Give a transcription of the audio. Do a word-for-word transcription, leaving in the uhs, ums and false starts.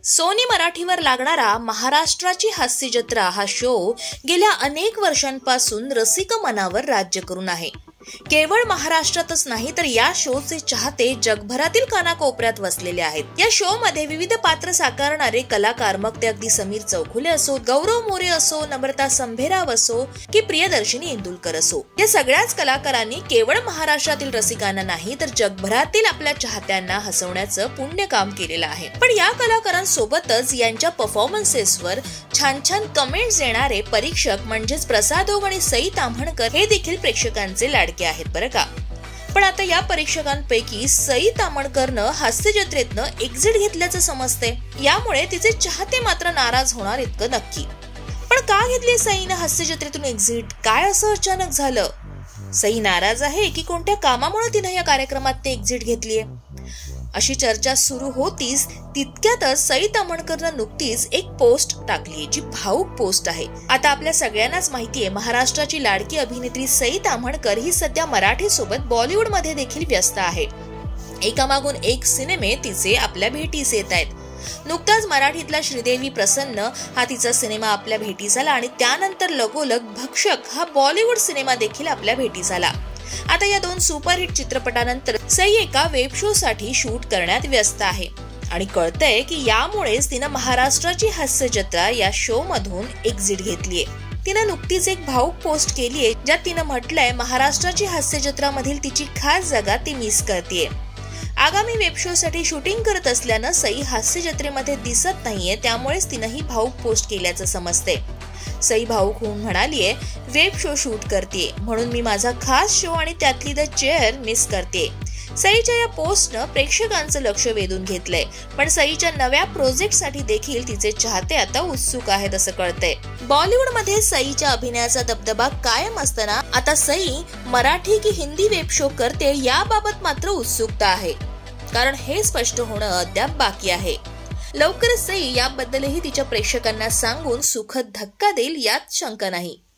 Sony मराठीवर लागणारा महाराष्ट्राची हास्य जत्रा हा शो गेल्या अनेक वर्षांपासून रसिक मनावर राज्य करून आहे। केवळ महाराष्ट्रातच नाही तर या शोचे चाहते जगभरातील कानाकोपऱ्यात वसलेले आहेत। या शो मध्ये विविध पात्र साकारणारे कलाकार, मग ते अगदी समीर चौखुले असो, गौरव मोरे असो, नम्रता संभेराव असो की प्रियदर्शनी इंदुलकर असो, या सगळ्याच कलाकारांनी केवळ महाराष्ट्रातील रसिकांना नाही तर जगभरातील आपल्या चाहत्यांना हसवण्याचं पुण्य काम केलेलं आहे। पण या कलाकारांसोबतच यांच्या परफॉर्मन्सेसवर छान छान कमेंट्स देणारे परीक्षक म्हणजेच प्रसाद ओक आणि सई ताम्हणकर हे देखील प्रेक्षकांचे लाडके आहेत बरं का। पण आता या परीक्षकांपैकी सई ताम्हणकरनं हास्य जत्रेतनं एक्झिट घेतल्याचं समजते। यामुळे तिचे चाहते मात्र नाराज होणार इतकं नक्की। पण का घेतली सईनं हास्य जत्रेतून एक्झिट? काय असं अचानक झालं? सई नाराज आहे की कोणत्या कामामुळे तिने या कार्यक्रमात एक्झिट घेतलीये अशी चर्चा सुरू होतीच तितक्यातच सई ताम्हणकरनं नुकतीच एक पोस्ट टाकली जी भावुक पोस्ट आहे। आता आपल्या सगळ्यांनाच माहितीये महाराष्ट्राची लाडकी अभिनेत्री सई ताम्हणकर ही सध्या मराठी सोबत बॉलिवूड मध्ये देखील व्यस्त आहे। एकामागून एक सिनेमे तिचे आपल्या भेटीस येत आहेत। नुकताच मराठीतला श्रीदेवी प्रसन्न हा तिचा सिनेमा आपल्या भेटीस आला आणि त्यानंतर लगोलग भक्षक हा बॉलिवूड सिनेमा देखील आपल्या भेटीस आला। आता या दोन सुपरहिट चित्रपटानंतर सई एका वेब शो साठी शूट करण्यात व्यस्त आहे आणि कळतंय की यामुळेच तिनं महाराष्ट्राची हास्य जत्रा या शो मधून एक्झिट घेतलीये। तिनं नुकतीच एक भावुक पोस्ट केलीये ज्यात तिनं म्हटलंय महाराष्ट्राची हास्य जत्रा मधील तिची खास जागा ती मिस करतेय। आगामी वेब शो साठी शूटिंग करत असल्यानं सई हास्य जत्रेमध्ये दिसत नाहीये, त्यामुळेच तिनं ही भावुक पोस्ट केल्याचं समजते। सई भावुक होऊन म्हणालीये, वेब शो शूट करतेय म्हणून मी माझा खास शो आणि त्यातली द चेअर मिस करते। सईच्या या पोस्टनं प्रेक्षकांचं लक्ष वेधून घेतलंय, पण सईच्या नव्या प्रोजेक्ट साठी देखील तिचे चाहते आता उत्सुक आहेत असं कळतंय। बॉलिवूड मध्ये सईच्या अभिनयाचा दबदबा कायम असताना आता सई मराठी की हिंदी वेब शो करते याबाबत मात्र उत्सुकता आहे, कारण हे स्पष्ट होणं अद्याप बाकी आहे। लवकरच सई याबद्दलही तिच्या प्रेक्षकांना सांगून सुखद धक्का देईल यात शंका नाही।